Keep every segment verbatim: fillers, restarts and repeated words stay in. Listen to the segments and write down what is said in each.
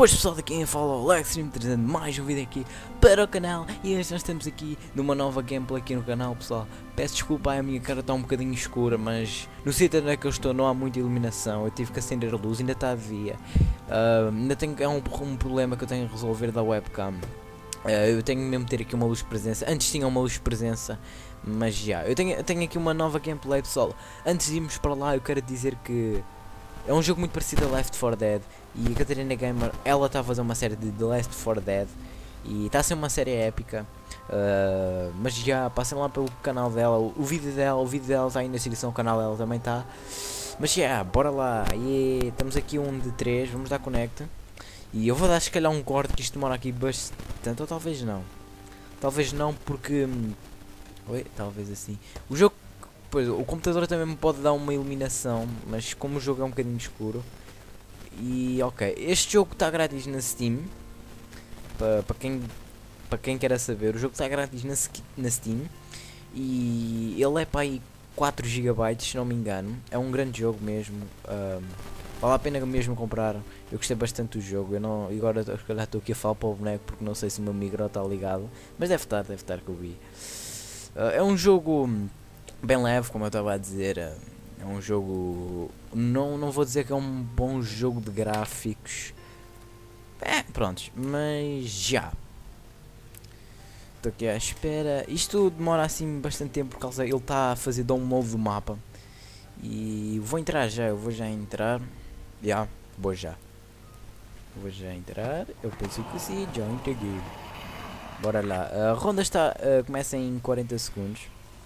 Boas pessoal, daqui quem fala o Lexstream, trazendo mais um vídeo aqui para o canal. E hoje nós estamos aqui numa nova gameplay aqui no canal, pessoal. Peço desculpa, a minha cara está um bocadinho escura, mas no sítio onde é que eu estou não há muita iluminação. Eu tive que acender a luz, ainda está a via. Uh, ainda tenho é um, um problema que eu tenho que resolver da webcam. Uh, eu tenho mesmo ter aqui uma luz de presença. Antes tinha uma luz de presença, mas já. Eu tenho, eu tenho aqui uma nova gameplay, pessoal. Antes de irmos para lá, eu quero dizer que é um jogo muito parecido a Left four Dead. E a Catarina Gamer, ela está a fazer uma série de The Left four Dead. E está a ser uma série épica. uh, Mas já, passem lá pelo canal dela. O, o vídeo dela, o vídeo dela está aí na descrição. O canal dela também está. Mas já, bora lá. Yeah, estamos aqui um de três, vamos dar connect. E eu vou dar se calhar um corte, que isto demora aqui bastante. Ou talvez não. Talvez não porque hum, oi, talvez assim. O jogo, pois, o computador também me pode dar uma iluminação, mas como o jogo é um bocadinho escuro. E ok, este jogo está grátis na Steam. Para pa quem, pa quem quer saber, o jogo está grátis na, na Steam. E ele é para aí quatro gigabytes, se não me engano. É um grande jogo mesmo. um, Vale a pena mesmo comprar. Eu gostei bastante do jogo. Eu não, agora estou aqui a falar para o boneco porque não sei se o meu micro está ligado. Mas deve estar, deve estar que eu vi. uh, É um jogo bem leve, como eu estava a dizer. uh, É um jogo... Não, não vou dizer que é um bom jogo de gráficos. É, prontos. Mas já. Estou aqui à espera. Isto demora assim bastante tempo por causa... Ele está a fazer download do mapa. E vou entrar já. Eu vou já entrar. Já. Vou já. Vou já entrar. Eu penso que sim. Já entreguei. Bora lá. A ronda está... Uh, começa em quarenta segundos.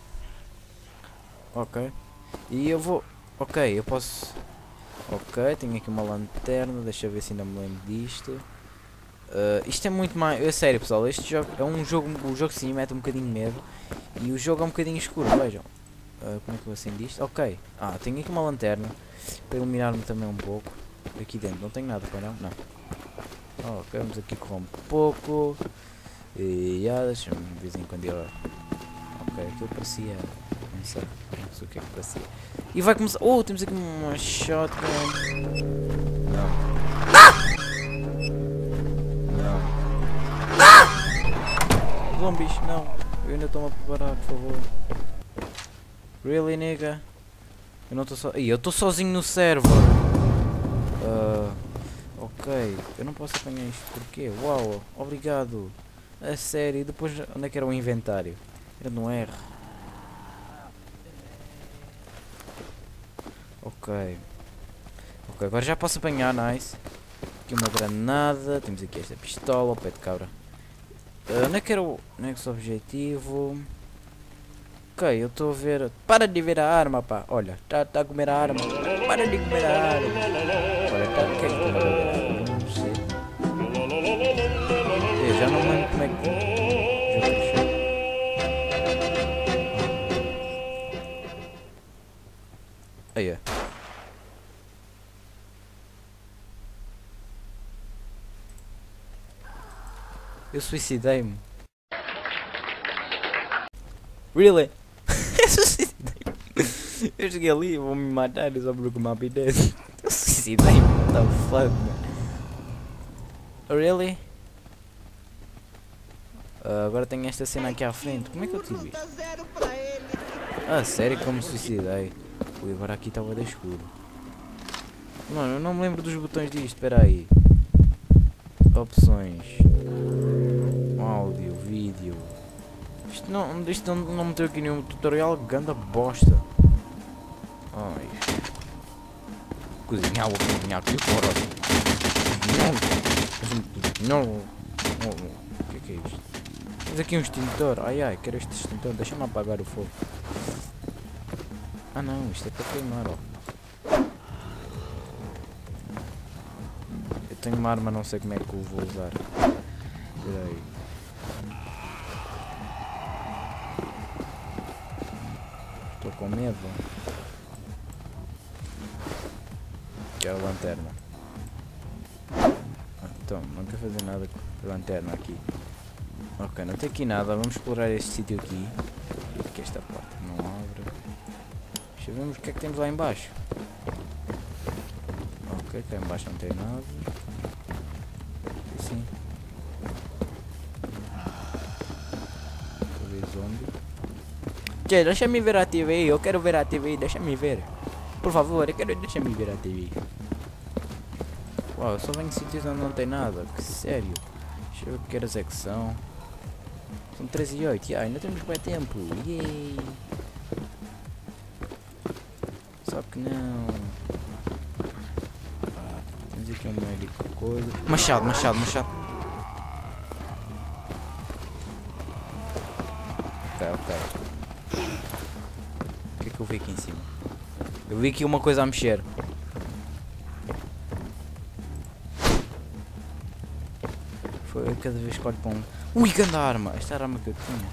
Ok. E eu vou... Ok, eu posso... Ok, tenho aqui uma lanterna. Deixa eu ver se ainda me lembro disto. uh, Isto é muito mais... É sério, pessoal, este jogo é um jogo... O jogo sim mete um bocadinho de medo. E o jogo é um bocadinho escuro, vejam. uh, Como é que eu acendo isto? Ok. Ah, tenho aqui uma lanterna para iluminar-me também um pouco. Aqui dentro não tenho nada para não? Não. Oh, ok, vamos aqui correr um pouco. E ah, deixa-me de vez em quando ir... Ok, aquilo parecia... Não sei, não sei o que é que parecia. E vai começar... Oh, temos aqui uma shotgun. Não. Não. Zombies, não. Eu ainda estou-me a preparar, por favor. Really, nigga? Eu não estou só... Ih, eu estou sozinho no server. Uh, ok. Eu não posso apanhar isto. Porquê? Uau, obrigado. A sério. E depois, onde é que era o inventário? Era no R. Ok. Ok, agora já posso apanhar, nice. Aqui uma granada. Temos aqui esta pistola, o pé de cabra. Uh, onde é que era o next objetivo? Ok, eu estou a ver... Para de ver a arma, pá. Olha, está tá a comer a arma. Para de comer a arma. Olha, tá... O que é que está a comer a arma? Não sei. Eu já não lembro como é que... Aí é. Eu suicidei-me. Really? Eu suicidei-me. Eu cheguei ali, vou me matar só porque o mapa é desse. Eu suicidei-me. What the fuck, man? Really? Uh, agora tenho esta cena aqui à frente. Como é que eu tive isto? Ah, sério que eu me suicidei. Ui, agora aqui estava de escuro. Mano, eu não me lembro dos botões disto. Espera aí. Opções. Áudio, vídeo. Isto não, isto não, não meteu aqui nenhum tutorial. Ganda bosta. Ai. Cozinhar, vou cozinhar aqui fora. Não. Não. O que é que é isto? Tens aqui um extintor. Ai ai, quero este extintor. Deixa-me apagar o fogo. Ah não, isto é para queimar, ó. Eu tenho uma arma, não sei como é que eu vou usar. Espera aí. Estou com medo. Quero a lanterna. Ah, então, não quero fazer nada com a lanterna aqui. Ok, não tem aqui nada, vamos explorar este sítio aqui. E aqui esta porta não abre. Deixa eu ver o que é que temos lá em baixo. Ok, cá em baixo não tem nada. assim. Vou ver zombie. Tchê, deixa-me ver a T V. Eu quero ver a T V. Deixa-me ver. Por favor, eu quero deixa-me ver a T V. Uau, eu só venho em sítios onde não tem nada. Que sério. Deixa eu ver que horas é que são. São treze e oito. Yeah, ainda temos bem tempo. Yay. Só que não. Temos aqui um médico coisa. Machado, machado, machado. Ok, ok. O que é que eu vi aqui em cima? Eu vi aqui uma coisa a mexer. Foi cada vez que olho para um... Ui, grande arma! Esta era a arma que eu tinha.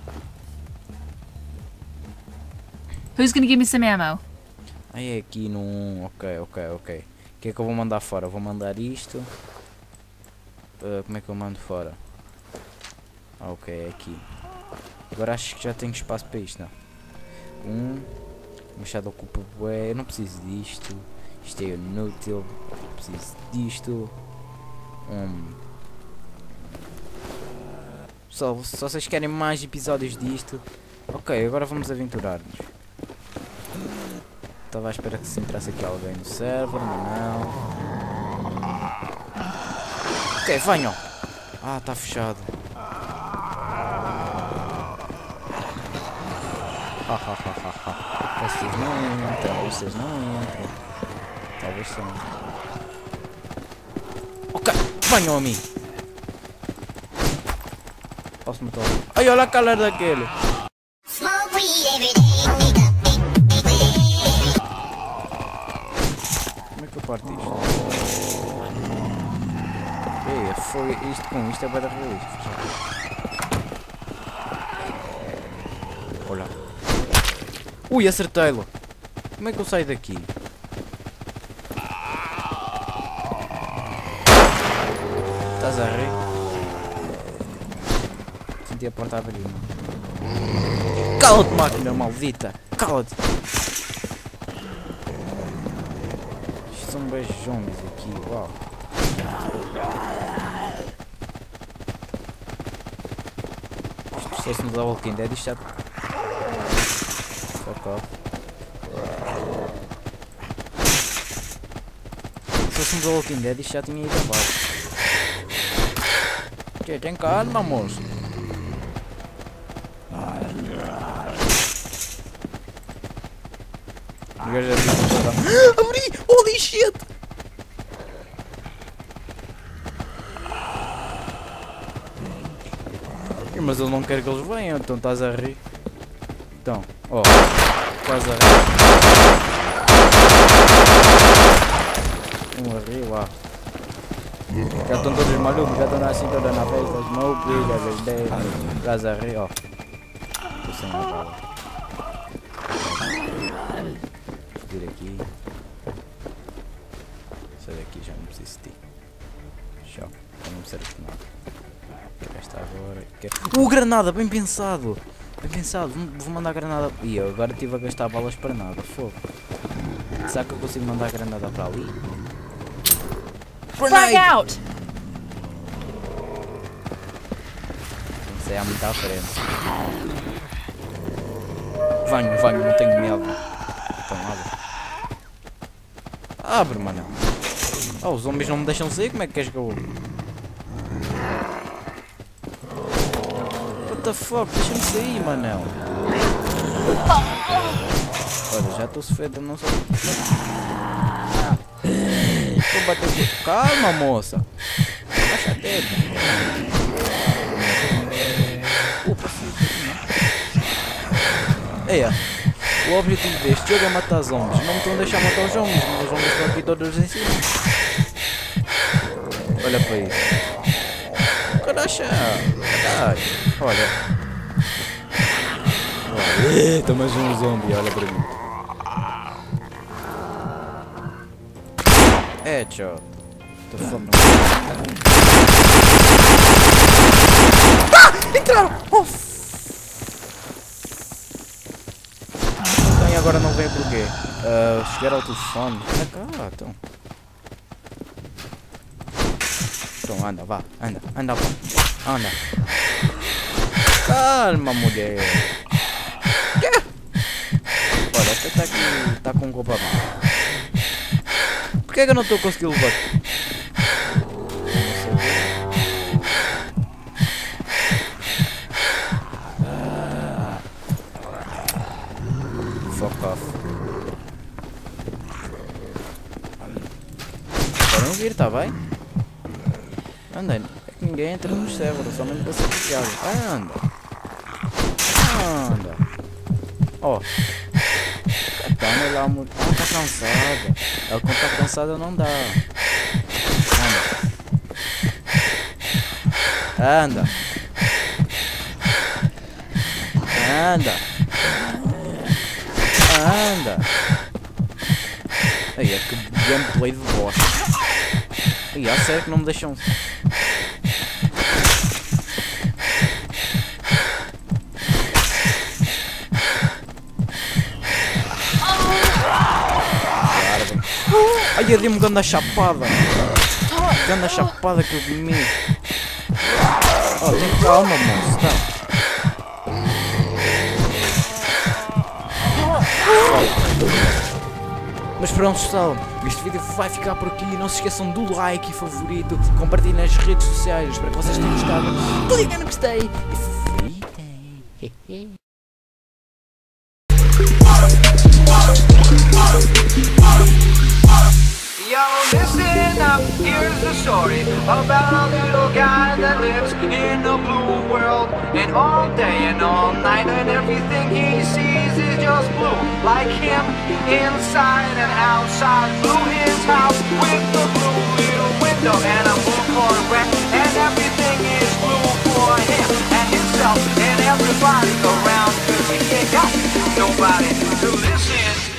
Who's gonna give me some ammo? Aí é aqui num... Ok, ok, ok. O que é que eu vou mandar fora? Vou mandar isto. Uh, como é que eu mando fora? Ah, ok, é aqui. Agora acho que já tenho espaço para isto, não? Um... O machado ocupa bué. Eu não preciso disto. Isto é inútil. Eu preciso disto. Um... Só, só vocês querem mais episódios disto. Ok, agora vamos aventurar-nos. Estava à espera que se entrasse aqui alguém no server, mas não. Ok, venham! Ah, está fechado. Vocês não entram, vocês não entram. Talvez são. Ok, venham a mim! Posso matar? Ai, olha a cara daquele! Como é que eu parto isto? Ei, foi isto com isto é bem da realista. Olha. Ui, acertei-lo! Como é que eu saio daqui? Estás a rir? Senti a porta abrir. Cala-te, máquina maldita! Cala-te! Isto são bem zombies aqui, uau! Isto se fosse-nos a Walking Dead, isto já... Fuck off. Se fôssemos a Walking Dead, isto já tinha ido abaixo. Que tem calma, moço. Abri! Holy shit! Mas eu não quero que eles venham, então estás a rir. Então, ó, oh, estás a rir. Um a rir lá. Já estão todos malucos, já estão assim toda na festa. Smoke, já dez, estás a rir, ó. Estou sem a bala. Vir aqui. Sai daqui, já não preciso de ti. Tchau, já não me serve de nada. Esta agora. Quero... Uh, granada, bem pensado! Bem pensado, vou mandar granada. E eu agora estive a gastar balas para nada, fogo. Será que eu consigo mandar granada para ali? Frag out! Tem que sair muito à frente. Venho, venho, não tenho medo. Então abre. Abre, mano. Oh, os zombies não me deixam sair, como é que queres que eu... What the fuck, deixa-me sair, manão. Olha, já estou sofrendo, não sou... Estou batendo... Calma, moça. Baixa a teta. Opa, é, o objetivo deste jogo é matar zombies. Não me estão a deixar matar os zombies, mas os zombies estão aqui todos em cima. Olha para isso. Caracha! Caralho! Olha! Eita, mais um zombie, olha para mim. Headshot! What the fuck? Ah! Entraram! Oh! Então e agora não vem porquê? Uh, chegar ao telefone. Ah, cá, então. Então anda, vá, anda, anda, vá, anda. Calma, mulher. Que? Olha, esta está aqui, está com roupa má. Por que é que eu não estou conseguindo levar? Fuck off. Podem vir, tá bem? Anda, é que ninguém entra nos servers, somente para ser oficial. Anda. Anda. Ó. Oh. Anda lá, mulher. Ah, tá cansada. Ela quando tá cansada não dá. Anda. Anda. Anda. Anda. Aí é que gameplay de bosta. Aí, a sério que não me deixam. Ai, eu dei-me grande chapada. Grande chapada que eu comi. Oh, tem calma, moço, tá? Mas pronto, pessoal, este vídeo vai ficar por aqui. Não se esqueçam do like e favorito, compartilhem nas redes sociais. Espero que vocês tenham gostado. Cliquem no gostei e favoritem. Yo, listen up, here's the story about a little guy that lives in a blue world. And all day and all night and everything he sees is just blue. Like him, inside and outside. Blue his house with the blue little window and a blue Corvette. And everything is blue for him and himself and everybody around. Cause he ain't got nobody to listen.